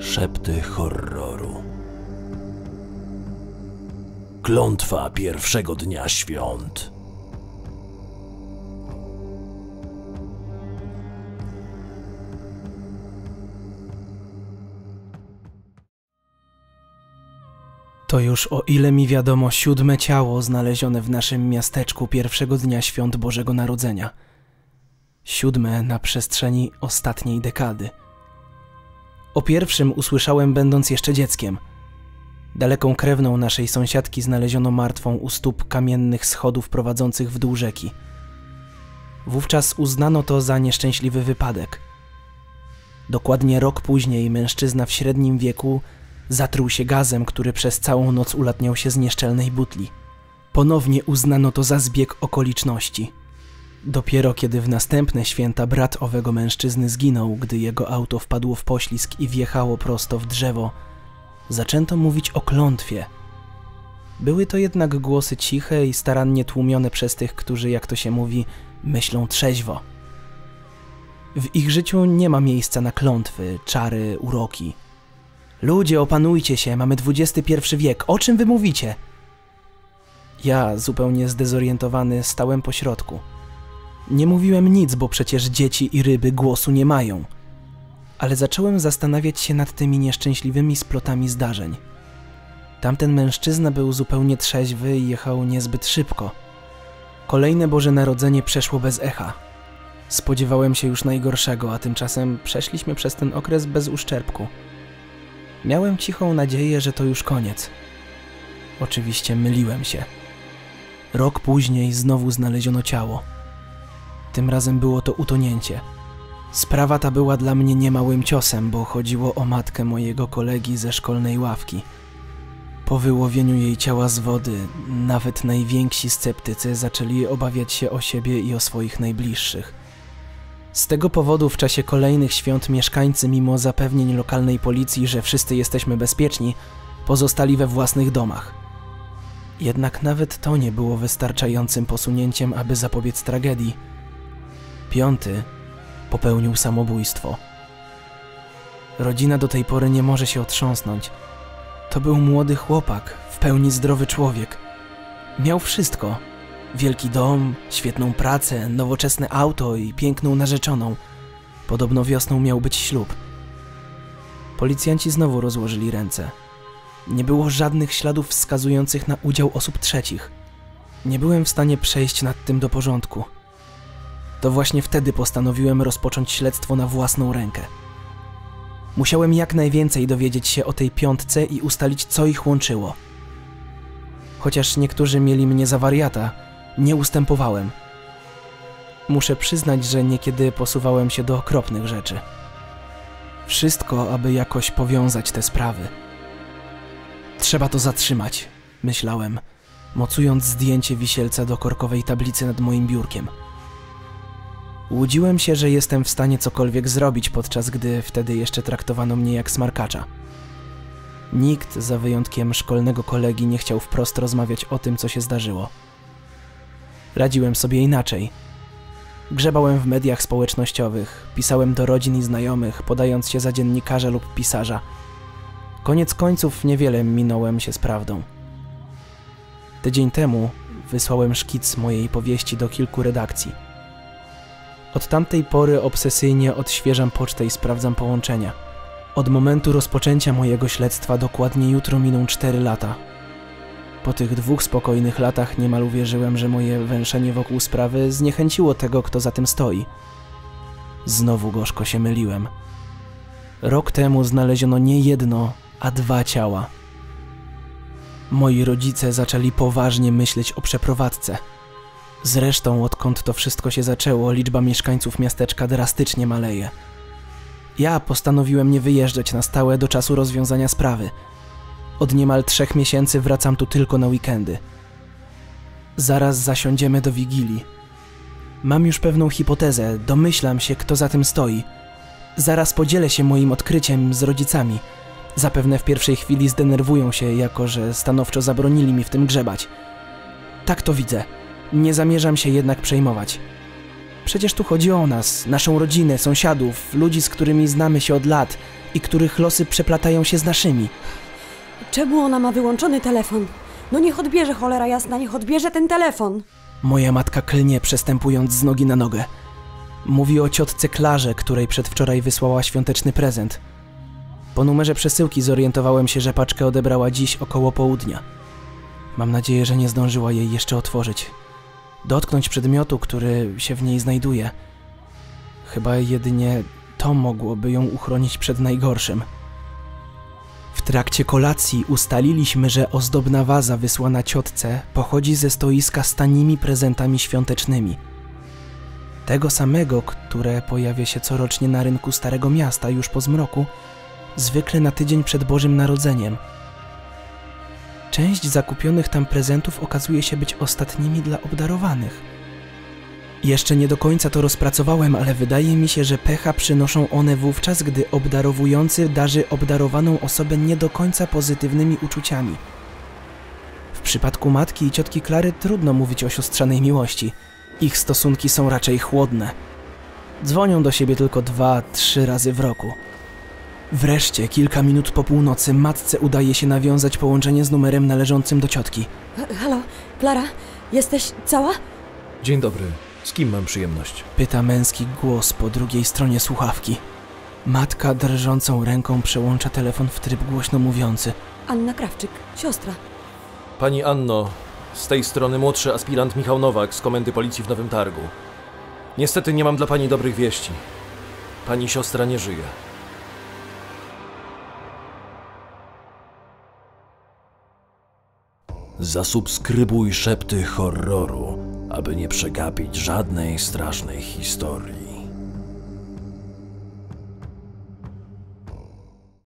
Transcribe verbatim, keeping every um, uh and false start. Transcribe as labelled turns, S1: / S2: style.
S1: Szepty horroru. Klątwa pierwszego dnia świąt.
S2: To już, o ile mi wiadomo, siódme ciało znalezione w naszym miasteczku pierwszego dnia świąt Bożego Narodzenia. Siódme na przestrzeni ostatniej dekady. O pierwszym usłyszałem, będąc jeszcze dzieckiem. Daleką krewną naszej sąsiadki znaleziono martwą u stóp kamiennych schodów prowadzących w dół rzeki. Wówczas uznano to za nieszczęśliwy wypadek. Dokładnie rok później mężczyzna w średnim wieku zatruł się gazem, który przez całą noc ulatniał się z nieszczelnej butli. Ponownie uznano to za zbieg okoliczności. Dopiero kiedy w następne święta brat owego mężczyzny zginął, gdy jego auto wpadło w poślizg i wjechało prosto w drzewo, zaczęto mówić o klątwie. Były to jednak głosy ciche i starannie tłumione przez tych, którzy, jak to się mówi, myślą trzeźwo. W ich życiu nie ma miejsca na klątwy, czary, uroki. Ludzie, opanujcie się, mamy dwudziesty pierwszy wiek, o czym wy mówicie? Ja, zupełnie zdezorientowany, stałem po środku. Nie mówiłem nic, bo przecież dzieci i ryby głosu nie mają. Ale zacząłem zastanawiać się nad tymi nieszczęśliwymi splotami zdarzeń. Tamten mężczyzna był zupełnie trzeźwy i jechał niezbyt szybko. Kolejne Boże Narodzenie przeszło bez echa. Spodziewałem się już najgorszego, a tymczasem przeszliśmy przez ten okres bez uszczerbku. Miałem cichą nadzieję, że to już koniec. Oczywiście myliłem się. Rok później znowu znaleziono ciało. Tym razem było to utonięcie. Sprawa ta była dla mnie niemałym ciosem, bo chodziło o matkę mojego kolegi ze szkolnej ławki. Po wyłowieniu jej ciała z wody, nawet najwięksi sceptycy zaczęli obawiać się o siebie i o swoich najbliższych. Z tego powodu w czasie kolejnych świąt mieszkańcy, mimo zapewnień lokalnej policji, że wszyscy jesteśmy bezpieczni, pozostali we własnych domach. Jednak nawet to nie było wystarczającym posunięciem, aby zapobiec tragedii. Piąty popełnił samobójstwo. Rodzina do tej pory nie może się otrząsnąć. To był młody chłopak, w pełni zdrowy człowiek. Miał wszystko. Wielki dom, świetną pracę, nowoczesne auto i piękną narzeczoną. Podobno wiosną miał być ślub. Policjanci znowu rozłożyli ręce. Nie było żadnych śladów wskazujących na udział osób trzecich. Nie byłem w stanie przejść nad tym do porządku. To właśnie wtedy postanowiłem rozpocząć śledztwo na własną rękę. Musiałem jak najwięcej dowiedzieć się o tej piątce i ustalić, co ich łączyło. Chociaż niektórzy mieli mnie za wariata, nie ustępowałem. Muszę przyznać, że niekiedy posuwałem się do okropnych rzeczy. Wszystko, aby jakoś powiązać te sprawy. Trzeba to zatrzymać, myślałem, mocując zdjęcie wisielca do korkowej tablicy nad moim biurkiem. Łudziłem się, że jestem w stanie cokolwiek zrobić, podczas gdy wtedy jeszcze traktowano mnie jak smarkacza. Nikt, za wyjątkiem szkolnego kolegi, nie chciał wprost rozmawiać o tym, co się zdarzyło. Radziłem sobie inaczej. Grzebałem w mediach społecznościowych, pisałem do rodzin i znajomych, podając się za dziennikarza lub pisarza. Koniec końców niewiele minąłem się z prawdą. Tydzień temu wysłałem szkic mojej powieści do kilku redakcji. Od tamtej pory obsesyjnie odświeżam pocztę i sprawdzam połączenia. Od momentu rozpoczęcia mojego śledztwa dokładnie jutro miną cztery lata. Po tych dwóch spokojnych latach niemal uwierzyłem, że moje węszenie wokół sprawy zniechęciło tego, kto za tym stoi. Znowu gorzko się myliłem. Rok temu znaleziono nie jedno, a dwa ciała. Moi rodzice zaczęli poważnie myśleć o przeprowadzce. Zresztą, odkąd to wszystko się zaczęło, liczba mieszkańców miasteczka drastycznie maleje. Ja postanowiłem nie wyjeżdżać na stałe do czasu rozwiązania sprawy. Od niemal trzech miesięcy wracam tu tylko na weekendy. Zaraz zasiądziemy do Wigilii. Mam już pewną hipotezę, domyślam się, kto za tym stoi. Zaraz podzielę się moim odkryciem z rodzicami. Zapewne w pierwszej chwili zdenerwują się, jako że stanowczo zabronili mi w tym grzebać. Tak to widzę. Nie zamierzam się jednak przejmować. Przecież tu chodzi o nas, naszą rodzinę, sąsiadów, ludzi, z którymi znamy się od lat, i których losy przeplatają się z naszymi.
S3: Czemu ona ma wyłączony telefon? No niech odbierze, cholera jasna, niech odbierze ten telefon.
S2: Moja matka klnie, przestępując z nogi na nogę. Mówi o ciotce Klarze, której przedwczoraj wysłała świąteczny prezent. Po numerze przesyłki zorientowałem się, że paczkę odebrała dziś około południa. Mam nadzieję, że nie zdążyła jej jeszcze otworzyć. Dotknąć przedmiotu, który się w niej znajduje. Chyba jedynie to mogłoby ją uchronić przed najgorszym. W trakcie kolacji ustaliliśmy, że ozdobna waza wysłana ciotce pochodzi ze stoiska z tanimi prezentami świątecznymi. Tego samego, które pojawia się corocznie na rynku Starego Miasta już po zmroku, zwykle na tydzień przed Bożym Narodzeniem. Część zakupionych tam prezentów okazuje się być ostatnimi dla obdarowanych. Jeszcze nie do końca to rozpracowałem, ale wydaje mi się, że pecha przynoszą one wówczas, gdy obdarowujący darzy obdarowaną osobę nie do końca pozytywnymi uczuciami. W przypadku matki i ciotki Klary trudno mówić o siostrzanej miłości. Ich stosunki są raczej chłodne. Dzwonią do siebie tylko dwa, trzy razy w roku. Wreszcie, kilka minut po północy, matce udaje się nawiązać połączenie z numerem należącym do ciotki.
S3: H- Halo, Klara, jesteś cała?
S1: Dzień dobry. Z kim mam przyjemność?
S2: Pyta męski głos po drugiej stronie słuchawki. Matka drżącą ręką przełącza telefon w tryb głośno mówiący.
S3: Anna Krawczyk, siostra.
S1: Pani Anno, z tej strony młodszy aspirant Michał Nowak z Komendy Policji w Nowym Targu. Niestety nie mam dla pani dobrych wieści. Pani siostra nie żyje. Zasubskrybuj Szepty Horroru, aby nie przegapić żadnej strasznej historii.